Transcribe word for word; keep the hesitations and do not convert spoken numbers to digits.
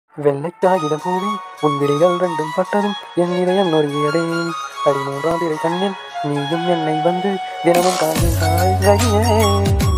வெள்ளைக்காகிடம் பூவி உன் விழிகள் ரெண்டும் பட்டதும் என் இதயம் நொறுங்கியதே. அடி மூன்றாம் பிறை கண்ணில் நீயும் என்னை வந்து தினமும் காண்கின்றாய் ரகியே.